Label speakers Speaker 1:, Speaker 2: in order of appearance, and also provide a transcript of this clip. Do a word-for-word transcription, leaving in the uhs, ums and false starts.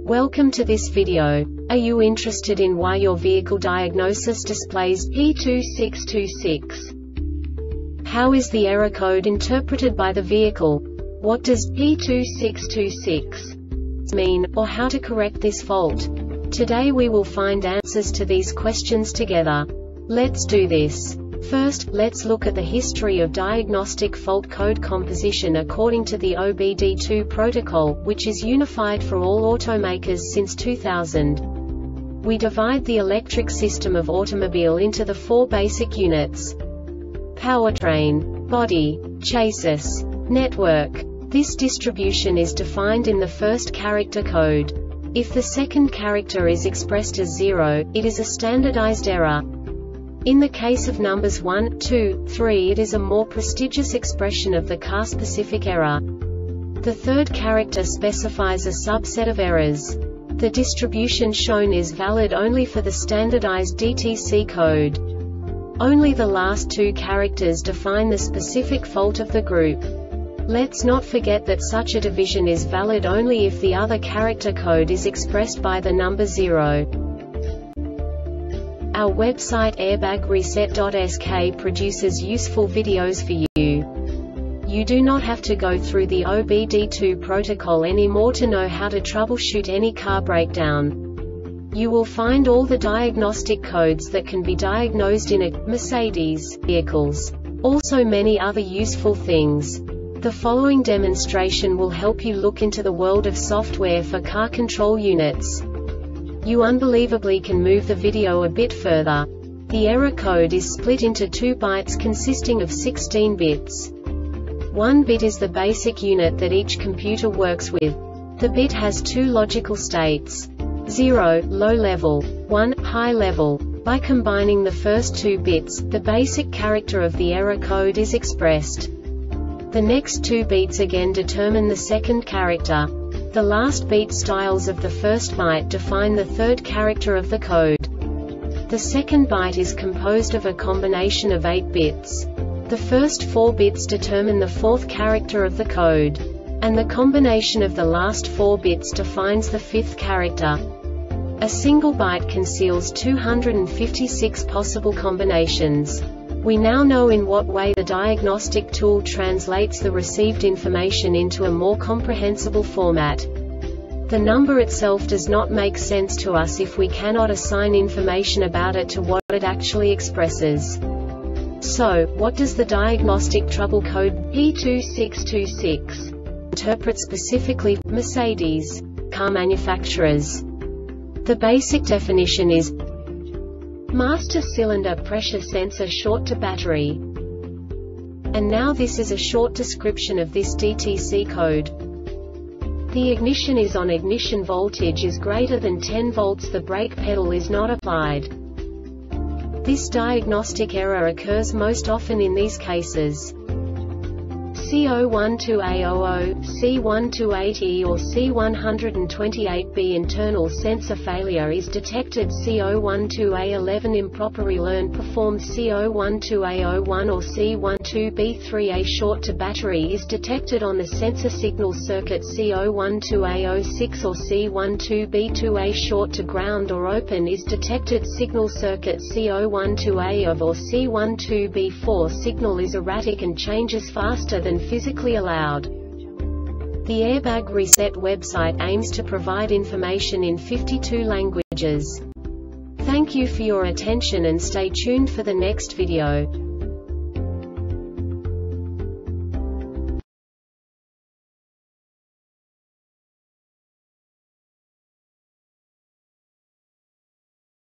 Speaker 1: Welcome to this video. Are you interested in why your vehicle diagnosis displays P two six two six? How is the error code interpreted by the vehicle? What does P two six two six mean, or how to correct this fault? Today we will find answers to these questions together. Let's do this. First, let's look at the history of diagnostic fault code composition according to the O B D two protocol, which is unified for all automakers since two thousand. We divide the electric system of automobile into the four basic units: powertrain, body, chassis, network. This distribution is defined in the first character code. If the second character is expressed as zero, it is a standardized error. In the case of numbers one, two, three, it is a more prestigious expression of the car-specific error. The third character specifies a subset of errors. The distribution shown is valid only for the standardized D T C code. Only the last two characters define the specific fault of the group. Let's not forget that such a division is valid only if the other character code is expressed by the number zero. Our website airbag reset dot S K produces useful videos for you. You do not have to go through the O B D two protocol anymore to know how to troubleshoot any car breakdown. You will find all the diagnostic codes that can be diagnosed in a Mercedes vehicles. Also many other useful things. The following demonstration will help you look into the world of software for car control units. You unbelievably can move the video a bit further. The error code is split into two bytes consisting of sixteen bits. One bit is the basic unit that each computer works with. The bit has two logical states: zero, low level, one, high level. By combining the first two bits, the basic character of the error code is expressed. The next two beats again determine the second character. The last beat styles of the first byte define the third character of the code. The second byte is composed of a combination of eight bits. The first four bits determine the fourth character of the code. And the combination of the last four bits defines the fifth character. A single byte conceals two hundred fifty-six possible combinations. We now know in what way the diagnostic tool translates the received information into a more comprehensible format. The number itself does not make sense to us if we cannot assign information about it to what it actually expresses. So, what does the diagnostic trouble code P two six two six interpret specifically for Mercedes car manufacturers? The basic definition is master cylinder pressure sensor short to battery. And now this is a short description of this D T C code. The ignition is on, ignition voltage is greater than ten volts, the brake pedal is not applied. This diagnostic error occurs most often in these cases: C zero one two A zero zero, C one two eight E or C one twenty-eight B. Internal sensor failure is detected. C zero one two A eleven improper relearn performed. C zero one two A zero one or C one two B three A short to battery is detected on the sensor signal circuit. C zero one two A zero six or C one two B two A short to ground or open is detected. Signal circuit C zero one two A of or C one two B four signal is erratic and changes faster than physically allowed. The Airbag Reset website aims to provide information in fifty-two languages. Thank you for your attention and stay tuned for the next video.